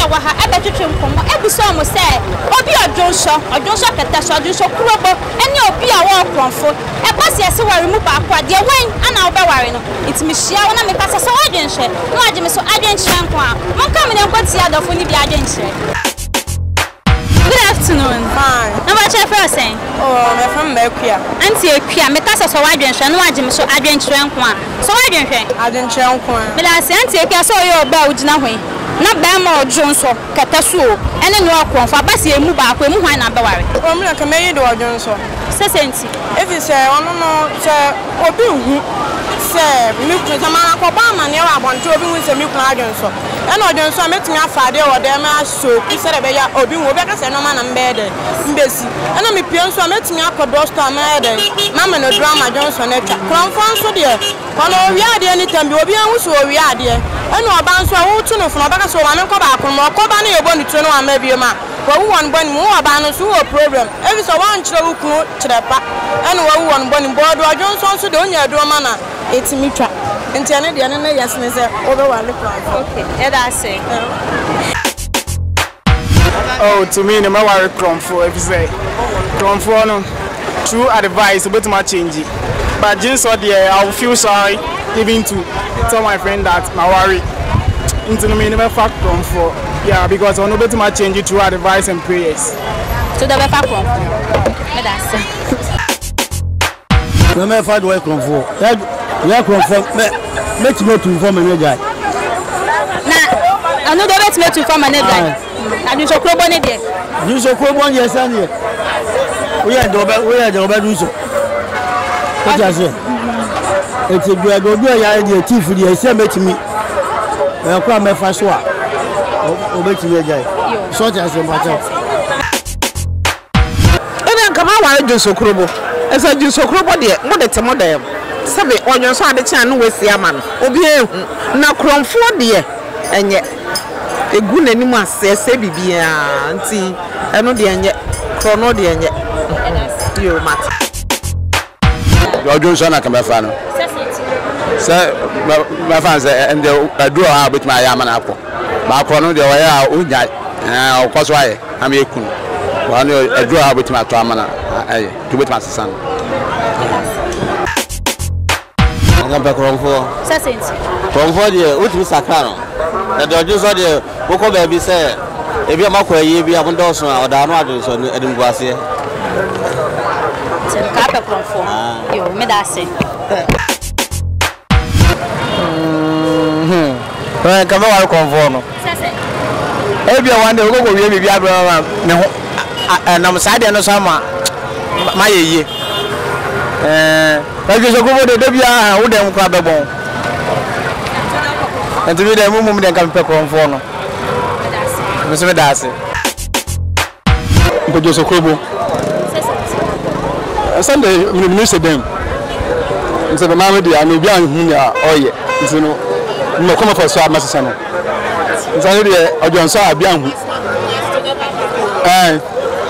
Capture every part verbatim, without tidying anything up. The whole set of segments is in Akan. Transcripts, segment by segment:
wa ha ebe twetwe nkomo ebuso mo se obi odwonso odwonso ketaso odwonso kurobo ene obi a wo kronfo e kwase ese ware mu ba kwa de wen ana oba ware no itimi hia wona me kasa so adwenhye no agye me so adwenhye nko a monka me ne nkoti adofo ni bi adwenhye. Good afternoon. Fine. Number check for saying. Oh, I'm from Mercury. Auntie Equia, me kasa so adwenhye no agye me so adwenhye nko a so adwenhye adwenhye nko a me la se Auntie Equia so yo ba ugina hwen na ba ma odwonso ketaso ene no akonfo abase emu ba akwa emu hwan na beware o me ka me yi do odwonso sesenti if you say ono no say obi hu say mi ku sama akọba ma ne wa bonto obi hu say mi ku adwonso ene odwonso metumi afade o de ma so ku say be ya obi hu obi ka say no ma na mbe de mbesi ene mi pie nso metumi akodo store ma de mama no drama adwonso na twa kronfo nso de kono owi ade ni tambi obi hu so owi ade ene oba nso wo tu no fo oba so wa me ko ba ko mo ko ba na yebo ni tu no ama bi ma wo wo won bani mo oba no so wo problem every so wan kire wo kunu kire pa ene wo wo won bani bodo adwonso nso de onya do ma na etimi twa enti ane de ane na yes ne se wo be wa le plan. Okay, yeah, that's it. Oh, to me, no matter Cromfo, if you say Cromfo, no true advice, but my change it. But just so there, I will feel sorry even to tell my friend that my worry into me never fact Cromfo. Yeah, because I know better my change it through advice and prayers. So the fact Cromfo, that's it. No matter fact where Cromfo, yeah, Cromfo, make me to inform me guy. Nah, I know the best me to inform me guy. I do so club on it there. Do so club on yes and here. We are the we are the do so. What you say? It's a good go do ya the chief the say make me. E kwa me fa so a. O bet me guy. So just say matter. Ebe nka ma ware do so krobo. Esa do so krobo de mo de temo dem. Sabe onyo so ade kyan no wasi ama no. Obi ehu na kromfo de enye egu nanim asese bibia nti eno de enye krono de enye yo mat Ojo so na kan be fa no se ba fa se ende adu ha bet ma ya ma na akọ ba krono de wa ya onya eh okoso aye am ekun wa no adu ha bet ma to ama na aye to bet ma sesan nga be kromfo Sesenti kromfo de utimi sakra no e de ojo so de woko ba bi se e bi amakwa yi bi abondo so a oda no adu so edim guase se ka pe Cromfo yo me da se mhm eh kama wa Cromfo no sese e bi wande woko go wie bi adu ma me ho na msade no so ma ma yeye eh ba je so go de de bia wo dem kwa bebon enti bi de mumum de kan pe Cromfo no Monsieur Dase. Mpojo Sokobo. Sunday minister dem. Nse be mama dia no bia hu ya oye. Nse no no come for so amasesa no. Nse no de ojonso abia hu. Eh.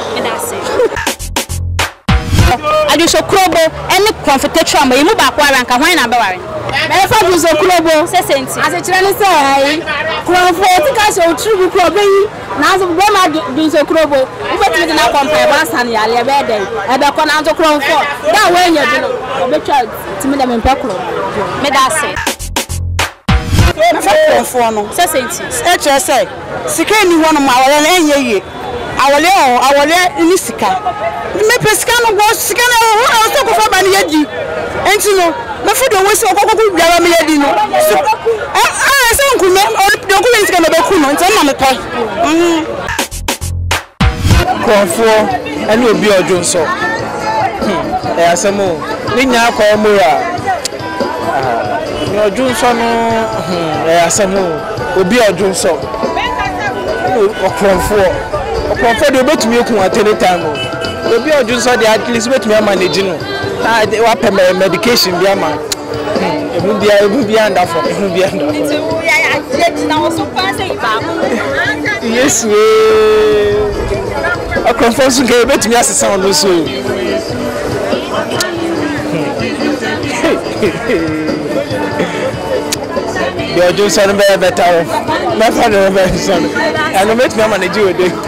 Adu Sokobo ene confrontation am yimu ba kwa ranka hwan na be ware. Me fa du so Krobo Sesenti ase kire ni say ai Cromfo ti ka so tru bi Krobo yi na so be ma du so Krobo u betimi na compare ba san ya le be dey e be ko na so Cromfo da we nya bi no obetwa timi na me mpa Krobo me da se me fa Cromfo no Sesenti e che say sika ni ho no ma wale na enye ye awole o awole ni sika me pesika no go sika na ho so ko fa ba ni yedi enti no me fu do wesi okoko biara me yedi no ah ah se nkume do ko sika no be ku no enti na me pai mhm Cromfo ene obi ojo nso e asemo ni nya ko mura ah ni ojo nso no e asemo obi ojo nso o Cromfo Cromfo de betumi ekun at any time obi ojo nso de at least betumi manage no ah wa pe medication bi ama ebu bia ebu bia ndafo ebu bia ndafo nti ya ya je na wo so pa se iba yes we a Cromfo so ke betumi asesa on so the Ojonso no be better my father be son and no make me manage with it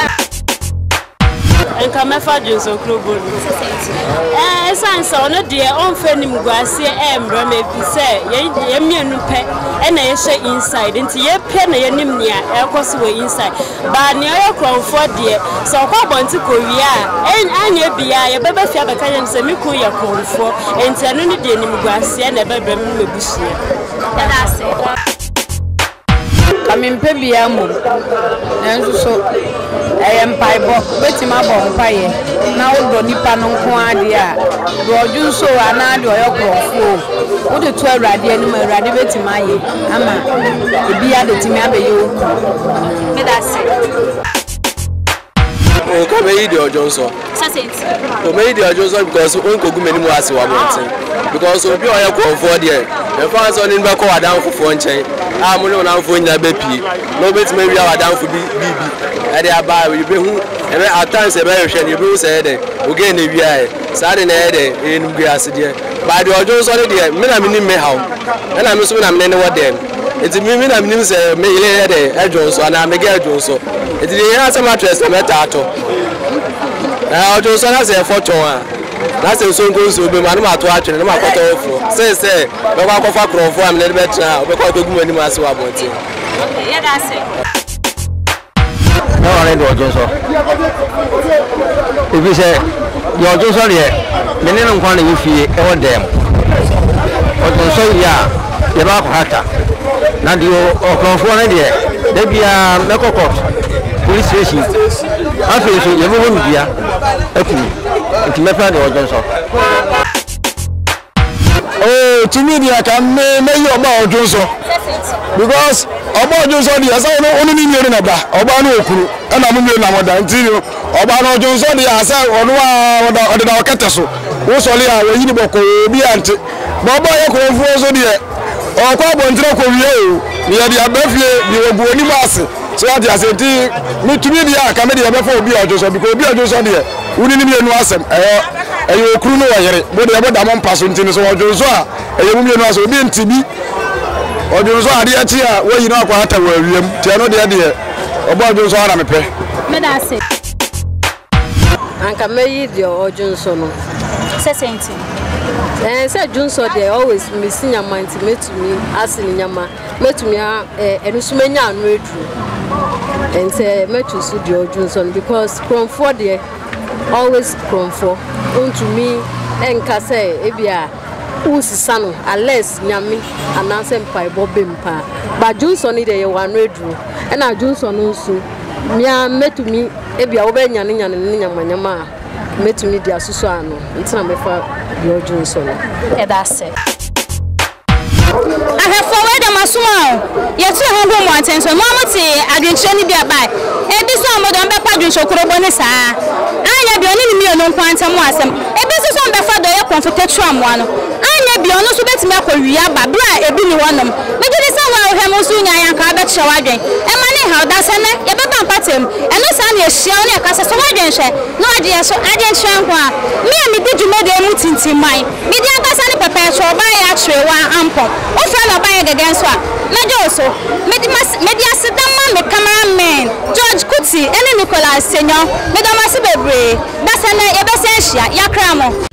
enka mefa Johnson Krobo eh sansa ono de on fa nim guase e mbra me bi se ye mienu pe e na ye hye inside nti ye pe na ye nim nia e koso we inside ba ne ye kronfo de so kwa bonti ko wi a en anya bia ye beba fia beka yem se mi ku ye kronfo enti anu ne de nim guase na bebra me mebushie da se amempe bia mo nanso so em paibo betima bo mpaye na wodo nipa no nko ade a do Ojonso ana de oyokrofo wo de to awrade anim awrade betima ye ama ebia de timi abeyo me da se o ka be de Ojonso sasenti o me de Ojonso because on ko gumeni mu ase wa monten because obi oyokrofo de e fa so ni be ko wadan fofo nchen a mo no na fo nya be pi no betima wi wadan fo bi bi ade aba we be hu ebe atans ebe hwe ne be hu say de oge na wi aye sa de na de enum gu ase de ba de Ojonso de me na minim me hawo na me so na me ne wodem enti me me na minim say me ile de Ojonso na me ge Ojonso enti de ya sama tres na meta ato na Ojonso na say fortune a na say so ngo so be ma no ato atwene na ma kwato ofo say say be kwa kwafa krofo am ne be tra be kwa to gumani ma se wa bonte okay ya da se no one do Ojonso if you say the Ojonso here me ne no kwan na yefie e ho dem Ojonso ya ye ba ko hata na di okrofo na de da bia mekokot police station afi so ye bo hu bia akuni nti mefa de Ojonso oh to me dia kan me me yo ba Ojonso because oba Ojonso dia sa no onu ni miere na ba oba no okuru na mo miere na moda nti oba no Ojonso dia asa onu wa oda na okete so wo so le a we yi boko bi ante ba oba ye ko fu so dia o ko abontre ko wie o ni ya dia bafie bi ogu oni maase so ya dia se ti mi tumi dia ka me dia be fa obi Ojonso because obi Ojonso dia uni ni mienu asem eh eyo okuru no wayere bo de boda mo mpaso ntini so Ojonso a eyo mu mienu aso obi ntibi Ojonso ade achi a wayi na akwa hata wa wiem ti ano de de obo Ojonso ara mepe me da se anka meyi de Ojonso no sasenti eh say Ojonso dey always miss nyama nti metumi asini nyama metumi eh enusumenya anu edru and say metu su de Ojonso because Kromfo dey always Kromfo unto me enka say ebia usisa no unless nyame ananse mpaibo bempa ba Ojonso ni dey wan edru e na Ojonso no nso mia metumi ebia wo be nyane nyane ne nyama nyama metumi dia susu ano ntina mefa de Ojonso no e da se I have forward my small. Yet, two hundred one times when Mamma say, I didn't show you a bag. A business on the back of your Bonesa. I have been in me on quantum wasm. A business on the father, a comfortable one. I may be honest with me for Yaba, Bra, a billy one of them. Maybe this one will have also young carpet showering. And money how that's an a baby pattern. And no son is showing a cassa so I didn't share. No idea, so I didn't share one. Me and me did you make a mutin to mine. Me the other perpetual by actually one ample. What friend of buying against what? Mejoso, Media Sidama, me cameraman, George Kutsi, and Nicolas Senior, Madame Sibebre, Bassana, Ebesentia, Yakramo.